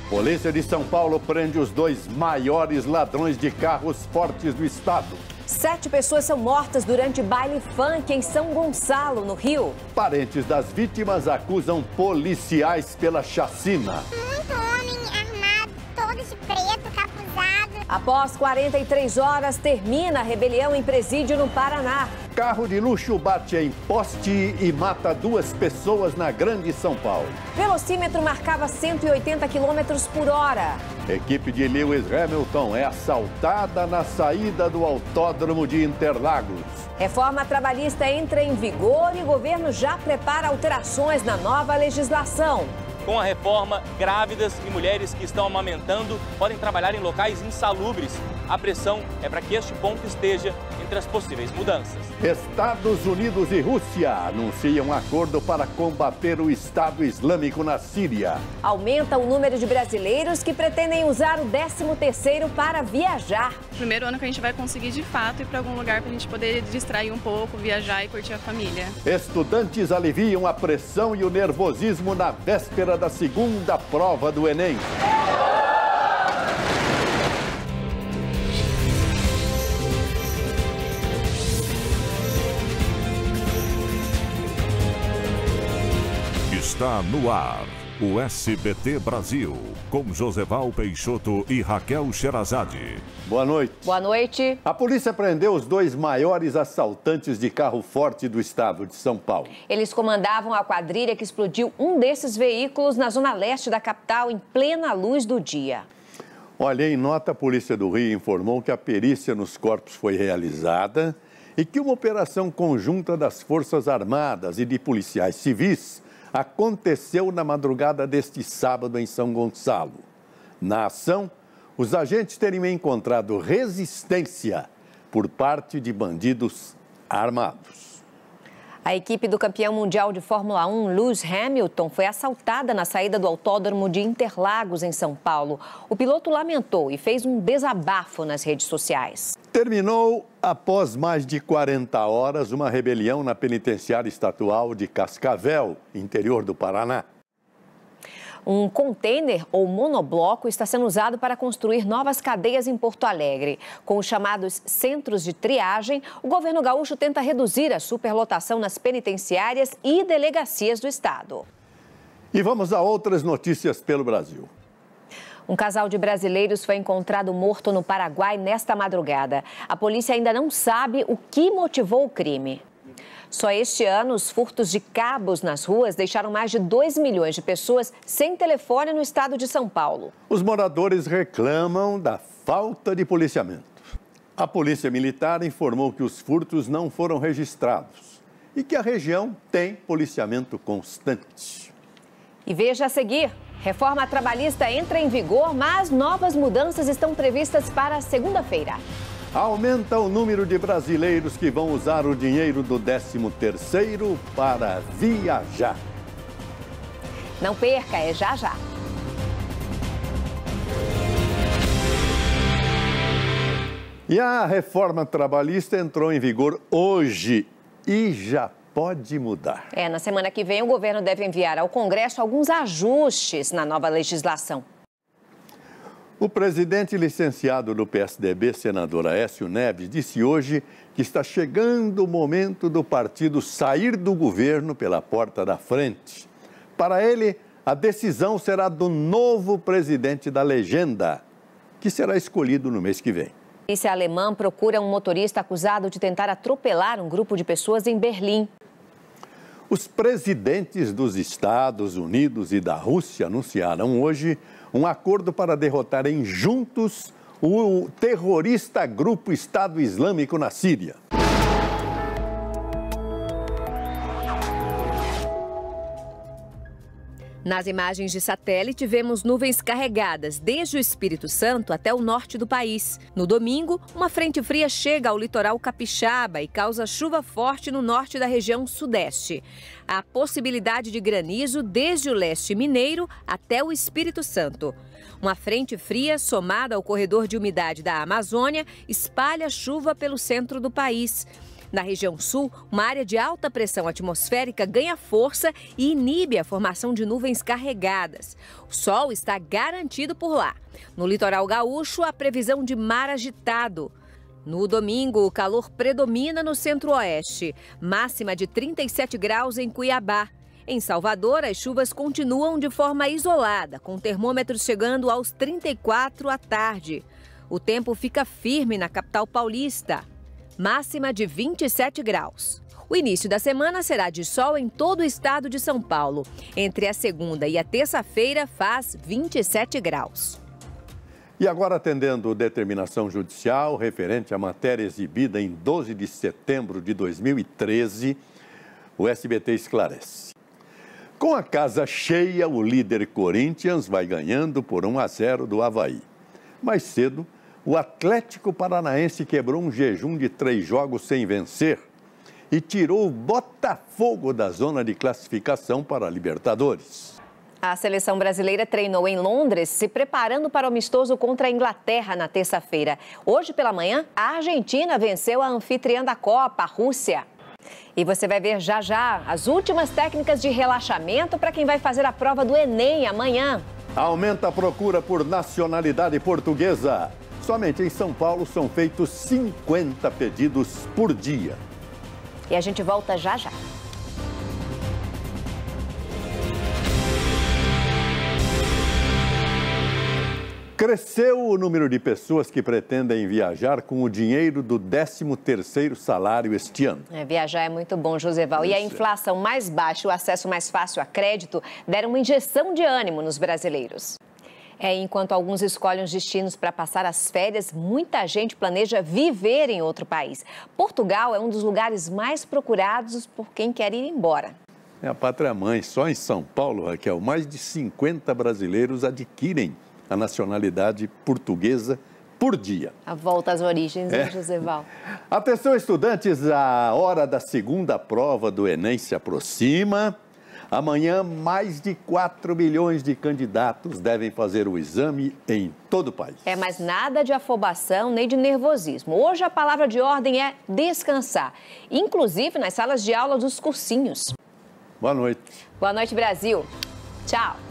Polícia de São Paulo prende os 2 maiores ladrões de carros fortes do estado. 7 pessoas são mortas durante baile funk em São Gonçalo, no Rio. Parentes das vítimas acusam policiais pela chacina. Muito homem armado, todo de preto, capuzado. Após 43 horas, termina a rebelião em Presídio, no Paraná. Carro de luxo bate em poste e mata 2 pessoas na Grande São Paulo. Velocímetro marcava 180 km por hora. Equipe de Lewis Hamilton é assaltada na saída do Autódromo de Interlagos. Reforma trabalhista entra em vigor e o governo já prepara alterações na nova legislação. Com a reforma, grávidas e mulheres que estão amamentando podem trabalhar em locais insalubres. A pressão é para que este ponto esteja entre as possíveis mudanças. Estados Unidos e Rússia anunciam acordo para combater o Estado Islâmico na Síria. Aumenta o número de brasileiros que pretendem usar o 13º para viajar. Primeiro ano que a gente vai conseguir de fato ir para algum lugar para a gente poder distrair um pouco, viajar e curtir a família. Estudantes aliviam a pressão e o nervosismo na véspera da segunda prova do Enem. Está no ar o SBT Brasil, com Joseval Peixoto e Raquel Sherazade. Boa noite. Boa noite. A polícia prendeu os 2 maiores assaltantes de carro forte do estado de São Paulo. Eles comandavam a quadrilha que explodiu um desses veículos na zona leste da capital em plena luz do dia. Olha, em nota, a Polícia do Rio informou que a perícia nos corpos foi realizada e que uma operação conjunta das Forças Armadas e de policiais civis aconteceu na madrugada deste sábado em São Gonçalo. Na ação, os agentes teriam encontrado resistência por parte de bandidos armados. A equipe do campeão mundial de Fórmula 1, Lewis Hamilton, foi assaltada na saída do Autódromo de Interlagos, em São Paulo. O piloto lamentou e fez um desabafo nas redes sociais. Terminou, após mais de 40 horas, uma rebelião na penitenciária estadual de Cascavel, interior do Paraná. Um container ou monobloco está sendo usado para construir novas cadeias em Porto Alegre. Com os chamados centros de triagem, o governo gaúcho tenta reduzir a superlotação nas penitenciárias e delegacias do estado. E vamos a outras notícias pelo Brasil. Um casal de brasileiros foi encontrado morto no Paraguai nesta madrugada. A polícia ainda não sabe o que motivou o crime. Só este ano, os furtos de cabos nas ruas deixaram mais de 2 milhões de pessoas sem telefone no estado de São Paulo. Os moradores reclamam da falta de policiamento. A Polícia Militar informou que os furtos não foram registrados e que a região tem policiamento constante. E veja a seguir, reforma trabalhista entra em vigor, mas novas mudanças estão previstas para segunda-feira. Aumenta o número de brasileiros que vão usar o dinheiro do 13º para viajar. Não perca, é já já. E a reforma trabalhista entrou em vigor hoje e já pode mudar. Na semana que vem o governo deve enviar ao Congresso alguns ajustes na nova legislação. O presidente licenciado do PSDB, senador Aécio Neves, disse hoje que está chegando o momento do partido sair do governo pela porta da frente. Para ele, a decisão será do novo presidente da legenda, que será escolhido no mês que vem. A polícia alemã procura um motorista acusado de tentar atropelar um grupo de pessoas em Berlim. Os presidentes dos Estados Unidos e da Rússia anunciaram hoje um acordo para derrotarem juntos o terrorista grupo Estado Islâmico na Síria. Nas imagens de satélite, vemos nuvens carregadas desde o Espírito Santo até o norte do país. No domingo, uma frente fria chega ao litoral capixaba e causa chuva forte no norte da região sudeste. Há possibilidade de granizo desde o leste mineiro até o Espírito Santo. Uma frente fria, somada ao corredor de umidade da Amazônia, espalha chuva pelo centro do país. Na região sul, uma área de alta pressão atmosférica ganha força e inibe a formação de nuvens carregadas. O sol está garantido por lá. No litoral gaúcho, a previsão de mar agitado. No domingo, o calor predomina no centro-oeste, máxima de 37 graus em Cuiabá. Em Salvador, as chuvas continuam de forma isolada, com termômetros chegando aos 34 à tarde. O tempo fica firme na capital paulista, máxima de 27 graus. O início da semana será de sol em todo o estado de São Paulo. Entre a segunda e a terça-feira faz 27 graus. E agora, atendendo determinação judicial referente à matéria exibida em 12 de setembro de 2013, o SBT esclarece. Com a casa cheia, o líder Corinthians vai ganhando por 1-0 do Avaí. Mais cedo, o Atlético Paranaense quebrou um jejum de 3 jogos sem vencer e tirou o Botafogo da zona de classificação para a Libertadores. A seleção brasileira treinou em Londres, se preparando para o amistoso contra a Inglaterra na terça-feira. Hoje pela manhã, a Argentina venceu a anfitriã da Copa, a Rússia. E você vai ver já já as últimas técnicas de relaxamento para quem vai fazer a prova do Enem amanhã. Aumenta a procura por nacionalidade portuguesa. Somente em São Paulo são feitos 50 pedidos por dia. E a gente volta já já. Cresceu o número de pessoas que pretendem viajar com o dinheiro do 13º salário este ano. Viajar é muito bom, Joseval. E a inflação mais baixa e o acesso mais fácil a crédito deram uma injeção de ânimo nos brasileiros. Enquanto alguns escolhem os destinos para passar as férias, muita gente planeja viver em outro país. Portugal é um dos lugares mais procurados por quem quer ir embora. É a pátria-mãe. Só em São Paulo, Raquel, mais de 50 brasileiros adquirem a nacionalidade portuguesa por dia. A volta às origens, hein, Joseval? Atenção, estudantes, a hora da segunda prova do Enem se aproxima. Amanhã, mais de 4 milhões de candidatos devem fazer o exame em todo o país. Mas nada de afobação nem de nervosismo. Hoje a palavra de ordem é descansar, inclusive nas salas de aula dos cursinhos. Boa noite. Boa noite, Brasil. Tchau.